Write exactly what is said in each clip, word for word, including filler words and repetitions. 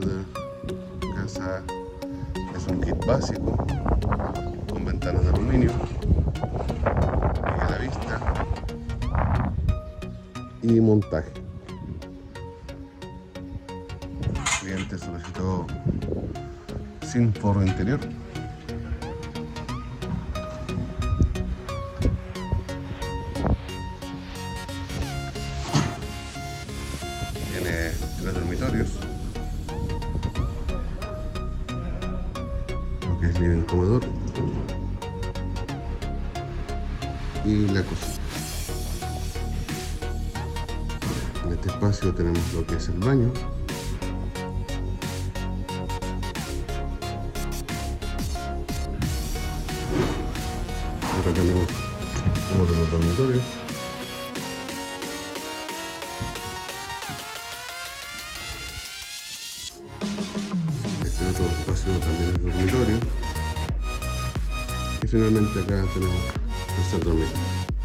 de casa es un kit básico con ventanas de aluminio y a la vista y montaje. El cliente solicitó sin forro interior. Tiene tres dormitorios, lo que es living, comedor y la cocina. En este espacio tenemos lo que es el baño, acá tenemos uno de los dormitorios. Este otro espacio también es dormitorio. Y finalmente acá tenemos el tercer dormitorio.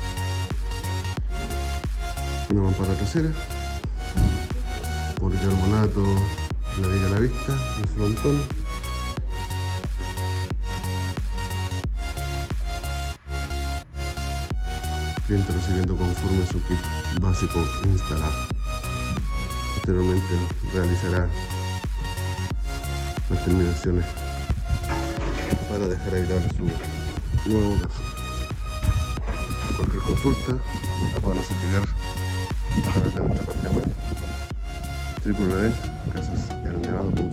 Una mampara trasera, policarbonato, la viga a la vista, el frontón. Cliente recibiendo conforme su kit básico instalado. Posteriormente realizará las terminaciones para dejar habitable su nuevo casa. Cualquier consulta la pueden hacer llegar a través de nuestra página web doble u doble u doble u punto casas y arrendados punto com.